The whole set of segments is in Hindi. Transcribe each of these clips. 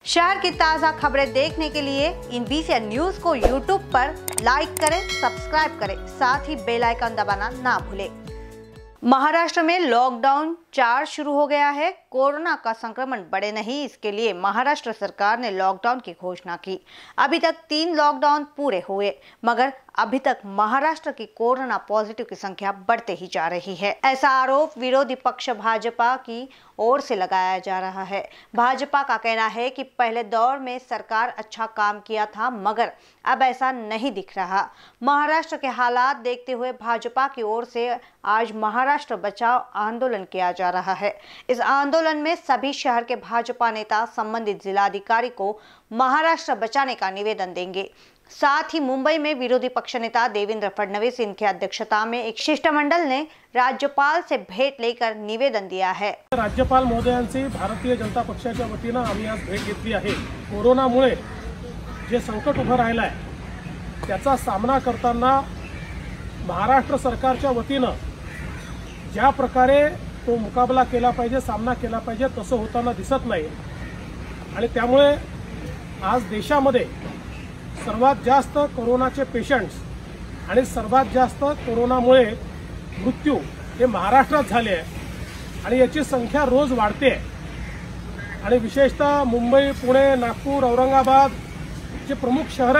शहर की ताज़ा खबरें देखने के लिए इन VCN न्यूज़ को YouTube पर लाइक करें, सब्सक्राइब करें, साथ ही बेल आइकन दबाना ना भूलें। महाराष्ट्र में लॉकडाउन 4 शुरू हो गया है। कोरोना का संक्रमण बढ़े नहीं, इसके लिए महाराष्ट्र सरकार ने लॉकडाउन की घोषणा की। अभी तक 3 लॉकडाउन पूरे हुए, मगर अभी तक महाराष्ट्र की कोरोना पॉजिटिव की संख्या बढ़ते ही जा रही है। ऐसा आरोप विरोधी पक्ष भाजपा की ओर से लगाया जा रहा है। भाजपा का कहना है कि पहले दौर में सरकार अच्छा काम किया था, मगर अब ऐसा नहीं दिख रहा। महाराष्ट्र के हालात देखते हुए भाजपा की ओर से आज महाराष्ट्र बचाओ आंदोलन किया जा रहा है। इस आंदोलन में सभी शहर के भाजपा नेता संबंधित जिलाधिकारी को महाराष्ट्र बचाने का निवेदन देंगे। साथ ही मुंबई में विरोधी पक्ष नेता देवेंद्र फडणवीस इनकी अध्यक्षता में एक शिष्टमंडल ने राज्यपाल से भेट लेकर निवेदन दिया है। राज्यपाल महोदयांची भारतीय जनता पक्षाच्या वतीने आम्ही आज भेट घेतली आहे। कोरोनामुळे जे संकट उभं राहिलं आहे त्याचा सामना करताना महाराष्ट्र सरकारच्या वतीने ज्या प्रकारे तो मुकाबला केला पाहिजे, सामना केला पाहिजे, तसं होताना दिसत नाही। आणि त्यामुळे आज देशामध्ये सर्वात जास्त कोरोनाचे पेशंट्स आणि सर्वात जास्त कोरोनामुळे मृत्यू हे महाराष्ट्रात झाले आहे आणि याची संख्या रोज वाढते आहे। आणि विशेषतः मुंबई, पुणे, नागपूर, औरंगाबाद जे प्रमुख शहर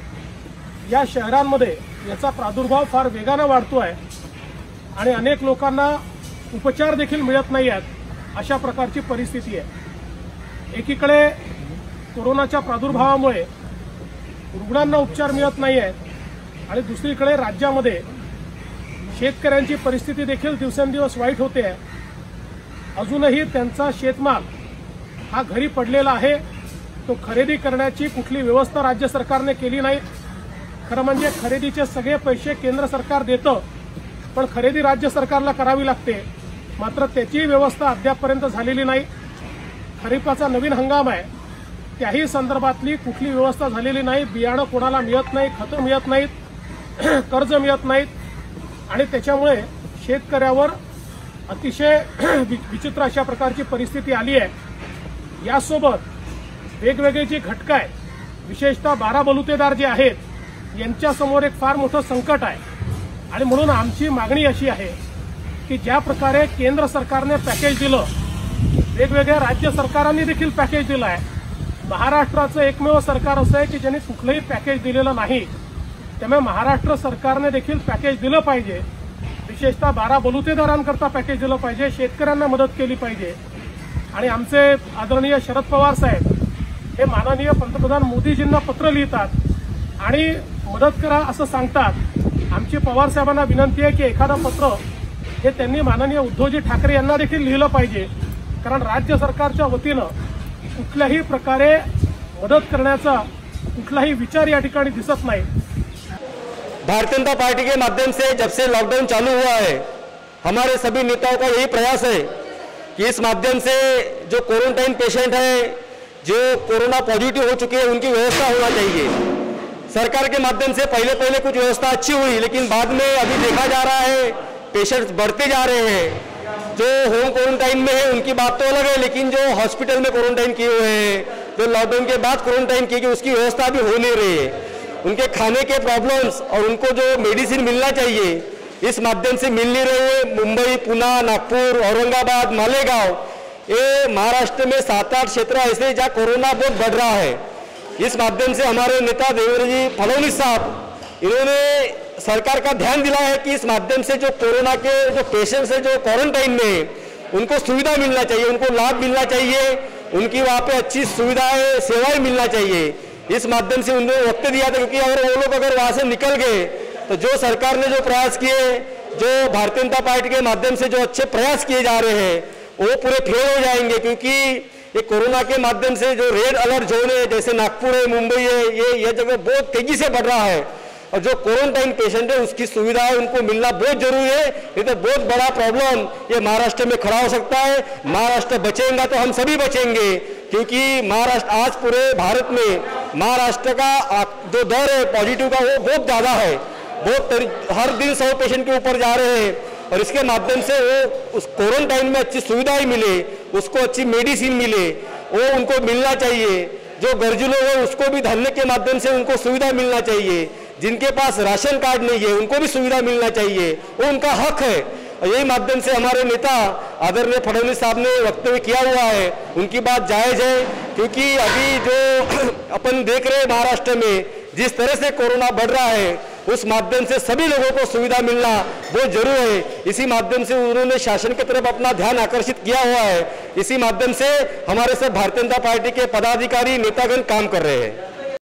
आहेत या शहरांमध्ये याचा प्रादुर्भाव फार वेगाने वाढतो आहे आणि अनेक लोकांना उपचार देखील मिळत नाही आहेत। अशा प्रकारची परिस्थिती आहे। एकीकडे कोरोनाच्या प्रादुर्भावामुळे रुग्णांना उपचार मिळत नाही आहेत आणि दुसरीकडे राज्यामध्ये शेतकऱ्यांची परिस्थिती देखील दिवसेंदिवस वाईट होते आहे। अजूनही त्यांचा शेतमाल हा घरी पडलेला आहे, तो खरेदी करण्याची कुठली व्यवस्था राज्य सरकारने केली नाही। खरं म्हणजे खरेदीचे सगळे पैसे केंद्र सरकार देतं, पण खरेदी राज्य सरकारला करावी लागते, मात्र त्याची व्यवस्था अद्यापपर्यंत झालेली नाही। खरीपाचा नवीन हंगाम आहे, त्याही संदर्भातली कुठली व्यवस्था झालेली नाही। बियाणं कोणाला मिळत नाही, खतं मिळत नाहीत, कर्ज मिळत नाहीत आणि त्याच्यामुळे शेतकऱ्यावर अतिशय विचित्र अशा प्रकारची परिस्थिती आली आहे। यासोबत वेगवेगळे जे घटक आहेत, विशेषतः 12 बलुतेदार जे आहेत यांच्यासमोर एक फार मोठं संकट आहे आणि म्हणून आमची मागणी अशी आहे की ज्या प्रकारे केंद्र सरकारने पॅकेज दिलं, वेगवेगळ्या राज्य सरकारांनी देखील पॅकेज दिलं आहे, महाराष्ट्राचं एकमेव सरकार असं आहे की ज्यांनी कुठलंही पॅकेज दिलेलं नाही। त्यामुळे महाराष्ट्र सरकारने देखील पॅकेज दिलं पाहिजे। विशेषतः 12 बलुतेदारांकरता पॅकेज दिलं पाहिजे, शेतकऱ्यांना मदत केली पाहिजे। आणि आमचे आदरणीय शरद पवार साहेब हे माननीय पंतप्रधान मोदीजींना पत्र लिहितात आणि मदत करा असं सांगतात। आमची पवार साहेबांना विनंती आहे की एखादं पत्र हे त्यांनी माननीय उद्धवजी ठाकरे यांना देखील लिहिलं पाहिजे, कारण राज्य सरकारच्या वतीनं कुठल्याही प्रकारे मदत करण्याचा कुठलाही विचार या ठिकाणी दिसत नाही। भारतीय जनता पार्टी के माध्यम से जब से लॉकडाउन चालू हुआ है, हमारे सभी नेताओं का यही प्रयास है कि इस माध्यम से जो क्वारंटाइन पेशेंट है, जो कोरोना पॉजिटिव हो चुके हैं, उनकी व्यवस्था होना चाहिए। सरकार के माध्यम से पहले कुछ व्यवस्था अच्छी हुई, लेकिन बाद में अभी देखा जा रहा है पेशेंट्स बढ़ते जा रहे हैं। जो होम क्वारंटाइन में है उनकी बात तो अलग है, लेकिन जो हॉस्पिटल में क्वारंटाइन किए हुए हैं, जो लॉकडाउन के बाद क्वारंटाइन किए गए, उसकी व्यवस्था भी हो नहीं रही है। उनके खाने के प्रॉब्लम्स और उनको जो मेडिसिन मिलना चाहिए इस माध्यम से मिल नहीं रहे हैं। मुंबई, पुणे, नागपुर, औरंगाबाद, मालेगांव, ये महाराष्ट्र में 7-8 क्षेत्र ऐसे जहाँ कोरोना बहुत बढ़ रहा है। इस माध्यम से हमारे नेता देवेंद्र जी फडणवीस साहब इन्होंने सरकार का ध्यान दिला है कि इस माध्यम से जो कोरोना के जो पेशेंट्स हैं जो क्वारंटाइन में, उनको सुविधा मिलना चाहिए, उनको लाभ मिलना चाहिए, उनकी वहाँ पे अच्छी सुविधाएं, सेवाएं मिलना चाहिए। इस माध्यम से उन्होंने वक्त दिया था, क्योंकि अगर वो लोग अगर वहाँ से निकल गए तो जो सरकार ने जो प्रयास किए, जो भारतीय जनता पार्टी के माध्यम से जो अच्छे प्रयास किए जा रहे हैं, वो पूरे फेल हो जाएंगे। क्योंकि ये कोरोना के माध्यम से जो रेड अलर्ट जोन है, जैसे नागपुर है, मुंबई है, ये जगह बहुत तेजी से बढ़ रहा है और जो क्वारंटाइन पेशेंट है उसकी सुविधाएं उनको मिलना बहुत जरूरी है। ये तो बहुत बड़ा प्रॉब्लम ये महाराष्ट्र में खड़ा हो सकता है। महाराष्ट्र बचेगा तो हम सभी बचेंगे, क्योंकि महाराष्ट्र आज पूरे भारत में महाराष्ट्र का जो दर है पॉजिटिव का वो बहुत ज़्यादा है। बहुत हर दिन 100 पेशेंट के ऊपर जा रहे हैं और इसके माध्यम से वो उस क्वारंटाइन में अच्छी सुविधाएं मिले, उसको अच्छी मेडिसिन मिले, वो उनको मिलना चाहिए। जो गरजू लोग हैं उसको भी धरने के माध्यम से उनको सुविधा मिलना चाहिए। जिनके पास राशन कार्ड नहीं है उनको भी सुविधा मिलना चाहिए, वो उनका हक है। यही माध्यम से हमारे नेता आदरणीय फडणवीस साहब ने वक्तव्य किया हुआ है, उनकी बात जायज है। क्योंकि अभी जो अपन देख रहे हैं महाराष्ट्र में जिस तरह से कोरोना बढ़ रहा है, उस माध्यम से सभी लोगों को सुविधा मिलना बहुत जरूरी है। इसी माध्यम से उन्होंने शासन की तरफ अपना ध्यान आकर्षित किया हुआ है। इसी माध्यम से हमारे सब भारतीय जनता पार्टी के पदाधिकारी नेतागण काम कर रहे हैं।